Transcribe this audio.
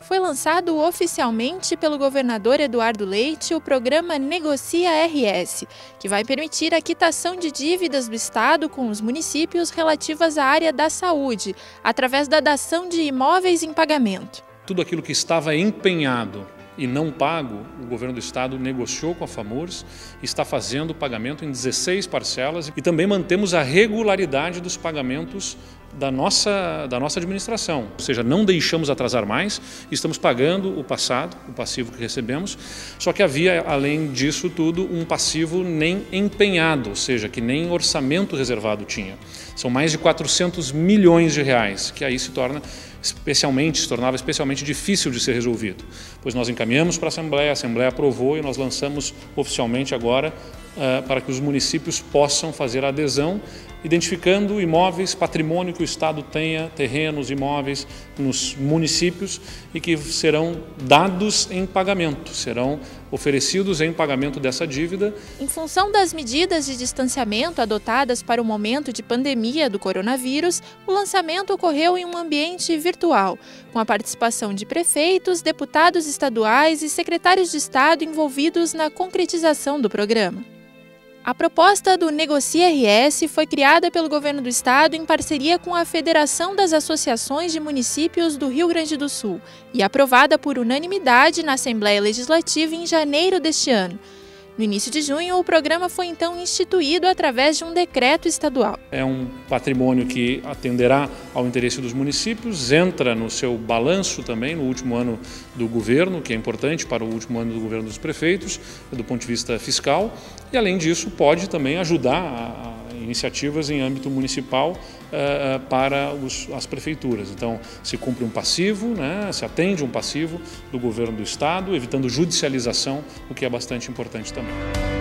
Foi lançado oficialmente pelo governador Eduardo Leite o programa Negocia RS, que vai permitir a quitação de dívidas do Estado com os municípios relativas à área da saúde, através da dação de imóveis em pagamento. Tudo aquilo que estava empenhado e não pago, o governo do estado negociou com a FAMURS, está fazendo o pagamento em 16 parcelas e também mantemos a regularidade dos pagamentos da nossa administração. Ou seja, não deixamos atrasar mais, estamos pagando o passado, o passivo que recebemos, só que havia, além disso tudo, um passivo nem empenhado, ou seja, que nem orçamento reservado tinha. São mais de 400 milhões de reais, que aí se tornava especialmente difícil de ser resolvido. Pois nós encaminhamos para a Assembleia aprovou e nós lançamos oficialmente agora para que os municípios possam fazer a adesão, identificando imóveis, patrimônio que o Estado tenha, terrenos, imóveis nos municípios e que serão dados em pagamento, serão oferecidos em pagamento dessa dívida. Em função das medidas de distanciamento adotadas para o momento de pandemia do coronavírus, o lançamento ocorreu em um ambiente virtual, com a participação de prefeitos, deputados estaduais e secretários de Estado envolvidos na concretização do programa. A proposta do Negocia RS foi criada pelo governo do estado em parceria com a Federação das Associações de Municípios do Rio Grande do Sul e aprovada por unanimidade na Assembleia Legislativa em janeiro deste ano. No início de junho, o programa foi então instituído através de um decreto estadual. É um patrimônio que atenderá ao interesse dos municípios, entra no seu balanço também no último ano do governo, que é importante para o último ano do governo dos prefeitos, do ponto de vista fiscal, e além disso pode também ajudar a iniciativas em âmbito municipal para as prefeituras. Então, se cumpre um passivo, né, se atende um passivo do governo do estado, evitando judicialização, o que é bastante importante também.